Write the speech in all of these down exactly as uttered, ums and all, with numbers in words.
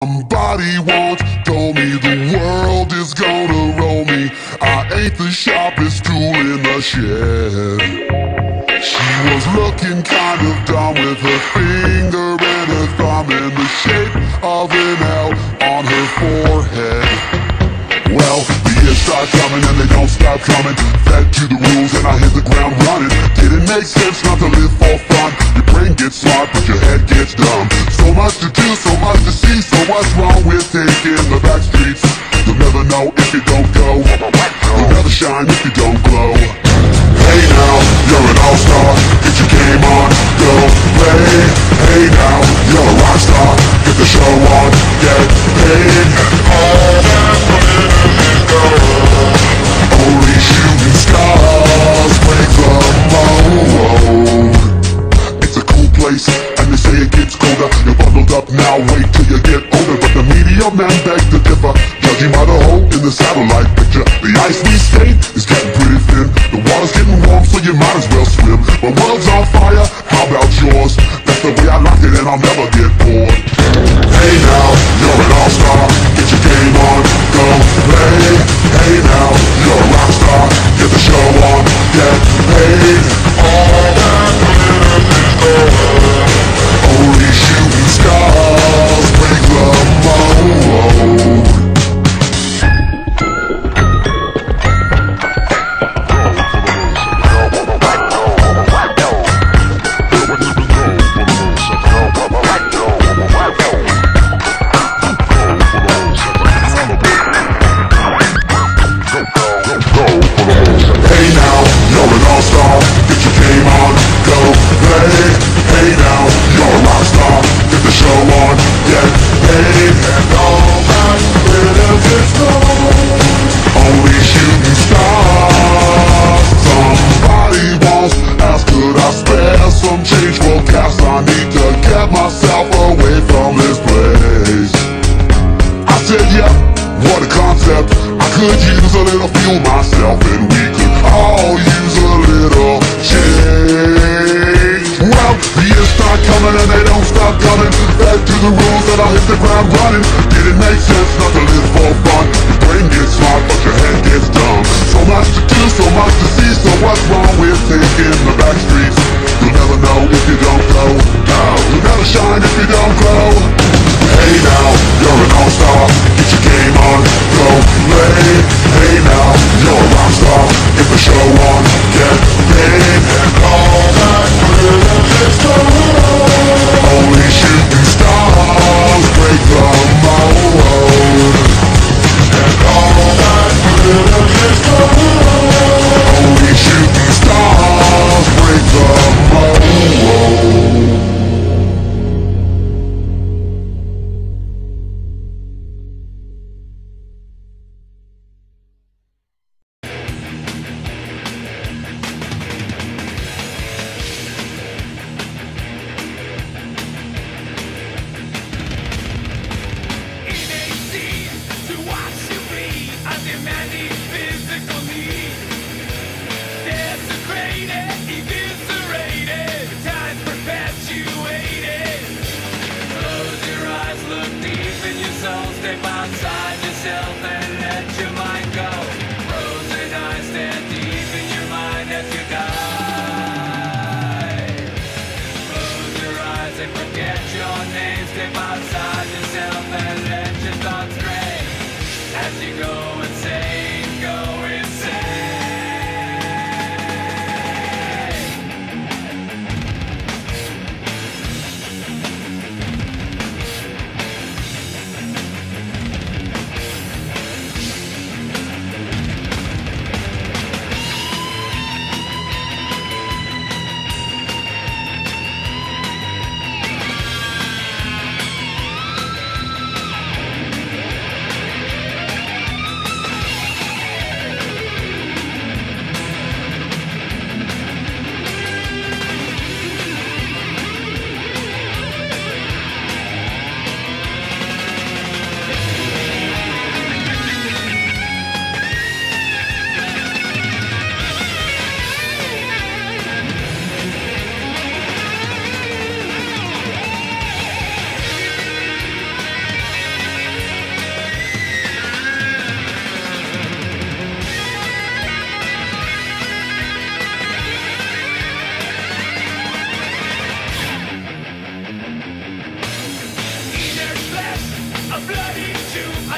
Somebody once told me the world is gonna roll me. I ain't the sharpest tool in the shed. She was looking kind of dumb with her finger and her thumb in the shape of an L on her forehead. Well, the years start coming and they don't stop coming. Fed to the rules and I hit the ground running. Didn't make sense not to live for fun. Your brain gets smart but your head gets dumb. So much to do, so much to see. So what's wrong with taking the back streets? You'll never know if you don't go. You'll never shine if you don't glow. Hey now, you're an all-star. Get your game on, go play. Hey now, you're a rock star. Get the show on, get paid. All that glitters is gold. Only shooting stars break the mold. It's a cool place, and they say it gets colder. You're bundled up now, wait till you get older. But the media man begs to differ, judging by the hole in the satellite picture. The ice we skate is getting pretty thin. The water's getting warm, so you might as well swim. My world's on fire, how about yours? That's the way I like it, and I'll never get bored. Hey now, you're an all-star. Get your game on, go play. Hey now, you're a rock star. Get the show on, get paid. All that glitters is gold. Only shooting stars break the mold. Could use a little fuel myself, and we could all use a little change. Well, the years start coming and they don't stop coming. Back to the rules and I hit the ground running. Didn't make sense not to live for fun. Your brain gets smart but your head gets dumb. So much to do, so much to see. So what's wrong with taking the back streets? You'll never know if you don't go. No, you'll never shine if you don't glow. Hey now, you're an all-star. Get your game on, go play. Hey now, you're a rock star. Get the show on, get paid. And all that glitters is gold. Only shooting stars break the mold. And all that glitters is gold. Only shooting stars break the mold.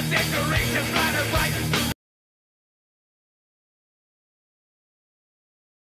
decorations line a right